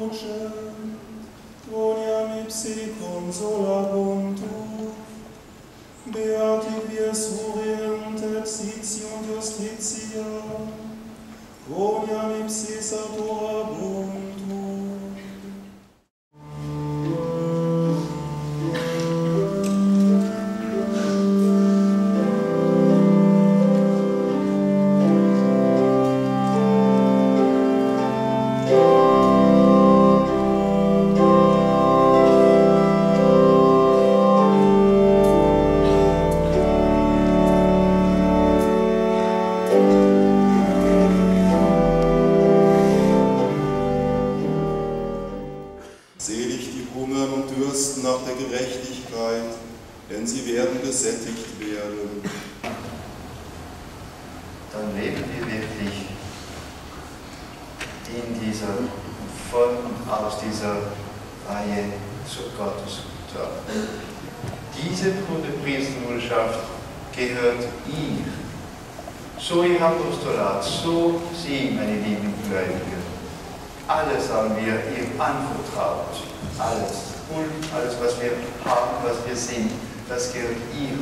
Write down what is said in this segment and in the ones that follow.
voce, quoniam ipsi consolabuntur, beati quies urient exitiunt justitia, quoniam ipsi saturabuntur. Selig die hungern und dürsten nach der Gerechtigkeit, denn sie werden gesättigt werden. Dann leben wir wirklich in dieser, von und aus dieser Reihe zu Gottes Tag. Diese Priesterwurschaft gehört ihr. So ihr Apostolat, so Sie, meine lieben Gläubigen. Alles haben wir ihm anvertraut. Alles. Und alles, was wir haben, was wir sind, das gehört ihm.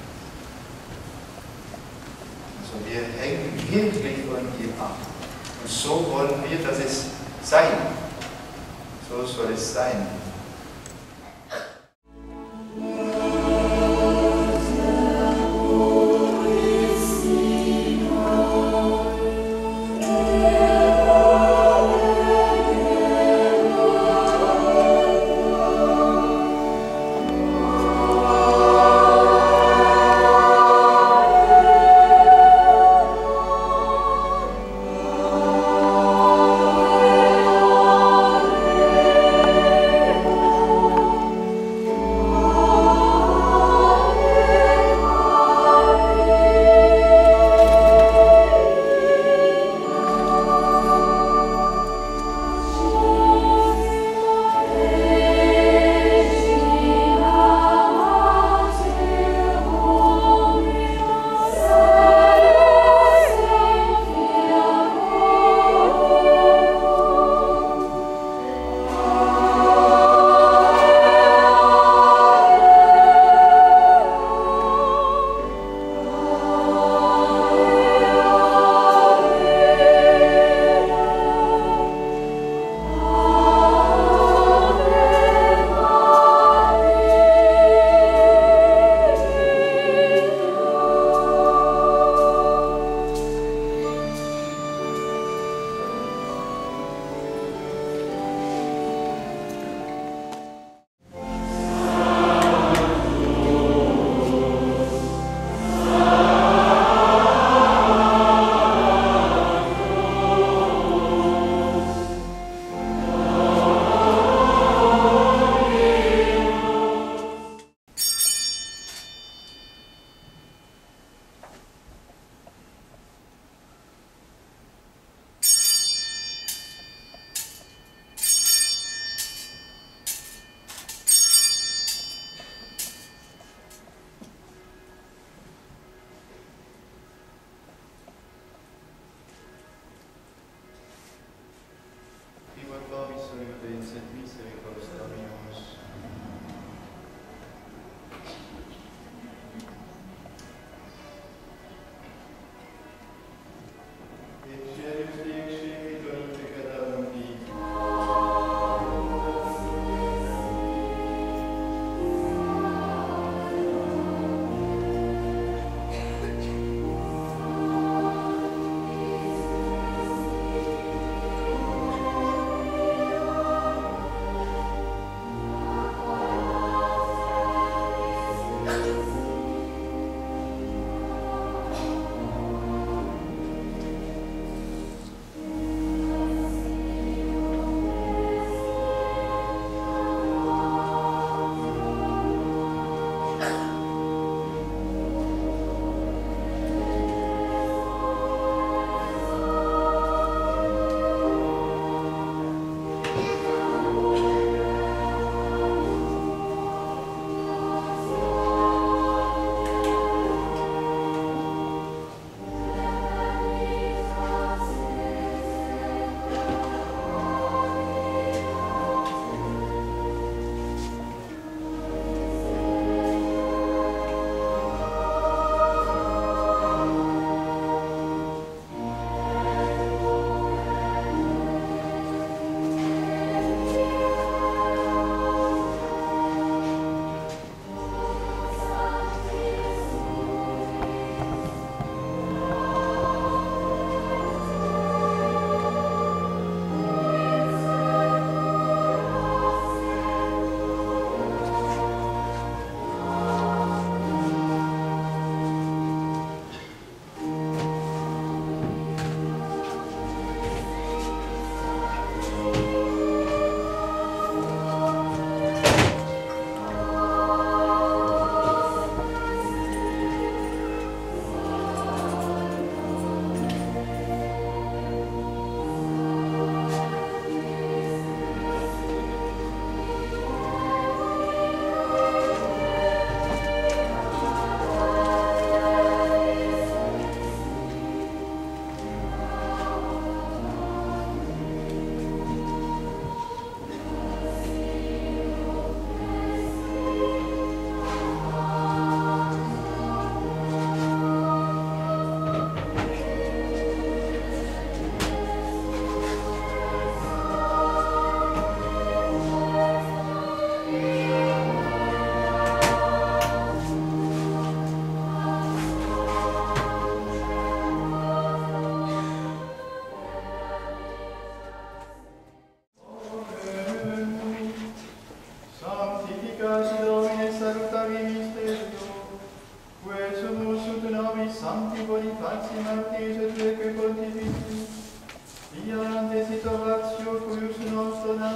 Also wir hängen wirklich von ihm ab. Und so wollen wir, dass es sein. So soll es sein.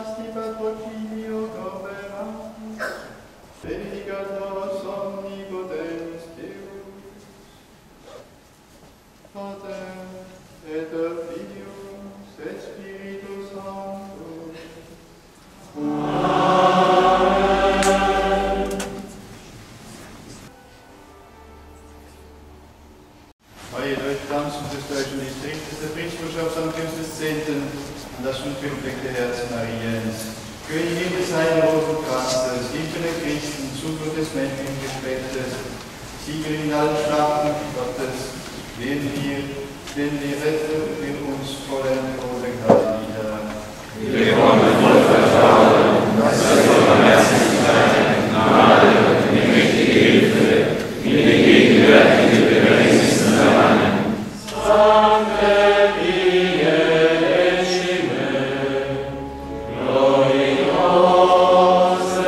rimasti patrocinio governas, benedicatos omnipotens Deus, Pater et Filius et Spiritus Sanctus. Freue euch tanzen des deutschen Distriktes der Prinzbruderschaft am 5.10. an das unbefleckte Herz Mariens. Königin des heiligen Rosenkranzes, liebende Christen, Zuflucht des menschlichen Geschlechtes, Siegerin in allen Schlachten Gottes, leben wir, denn die Retter für uns vollen Tode nieder. Wir kommen voll Vertrauen, dass wir Barmherzigkeit, Gnade und die mächtige Hilfe in den gegenwärtigen Bedrängnissen erlangen. Sancte Virgine et Schimmel, gloriose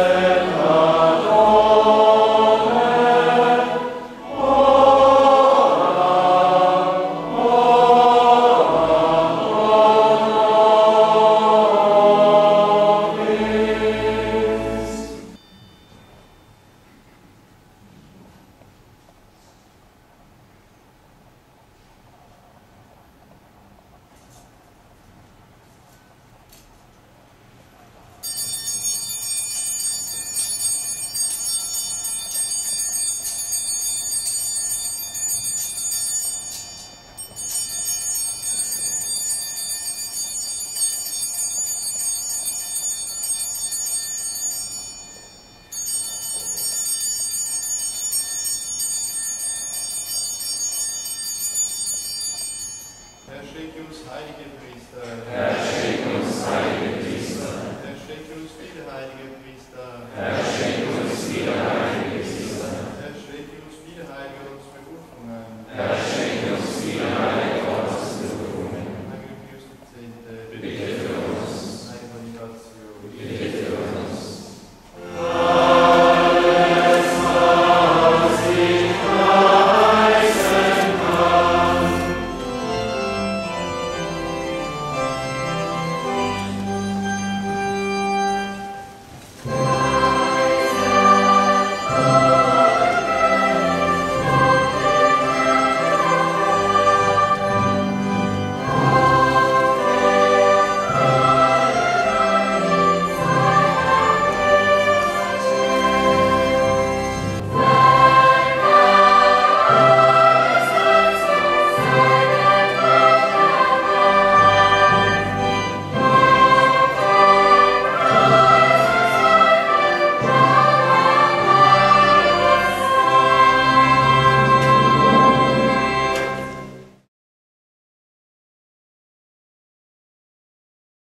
Herr, schick uns heilige Priester. Herr, schick uns heilige Priester.